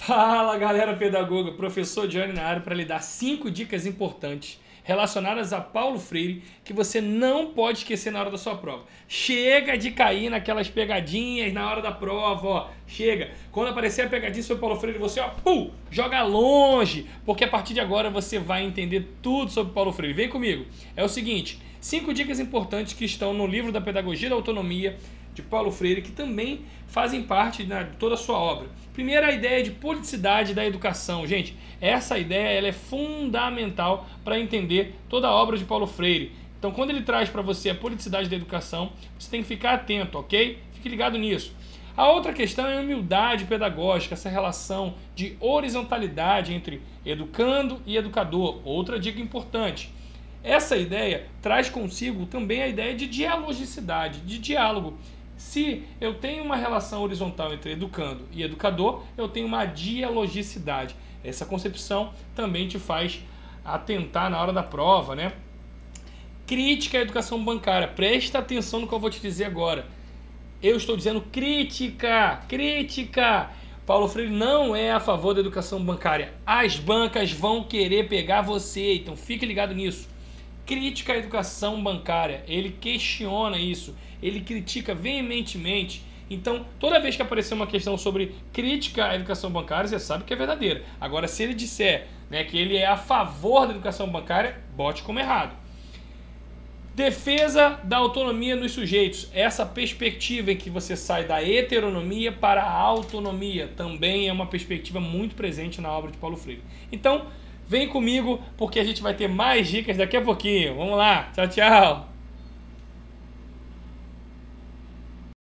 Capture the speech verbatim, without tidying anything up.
Fala galera pedagoga, professor Johnny na área para lhe dar cinco dicas importantes relacionadas a Paulo Freire que você não pode esquecer na hora da sua prova. Chega de cair naquelas pegadinhas na hora da prova, ó. Chega. Quando aparecer a pegadinha sobre Paulo Freire, você ó, pum, joga longe, porque a partir de agora você vai entender tudo sobre Paulo Freire. Vem comigo. É o seguinte, cinco dicas importantes que estão no livro da Pedagogia da Autonomia de Paulo Freire, que também fazem parte né, de toda a sua obra. Primeiro, a ideia de politicidade da educação. Gente, essa ideia ela é fundamental para entender toda a obra de Paulo Freire. Então, quando ele traz para você a politicidade da educação, você tem que ficar atento, ok? Fique ligado nisso. A outra questão é a humildade pedagógica, essa relação de horizontalidade entre educando e educador. Outra dica importante. Essa ideia traz consigo também a ideia de dialogicidade, de diálogo. Se eu tenho uma relação horizontal entre educando e educador, eu tenho uma dialogicidade. Essa concepção também te faz atentar na hora da prova, né? Crítica à educação bancária. Presta atenção no que eu vou te dizer agora. Eu estou dizendo crítica, crítica. Paulo Freire não é a favor da educação bancária. As bancas vão querer pegar você, então fique ligado nisso. Crítica à educação bancária, ele questiona isso, ele critica veementemente. Então, toda vez que aparecer uma questão sobre crítica à educação bancária, você sabe que é verdadeira. Agora, se ele disser né, que ele é a favor da educação bancária, bote como errado. Defesa da autonomia nos sujeitos. Essa perspectiva em que você sai da heteronomia para a autonomia também é uma perspectiva muito presente na obra de Paulo Freire. Então, vem comigo porque a gente vai ter mais dicas daqui a pouquinho. Vamos lá. Tchau, tchau.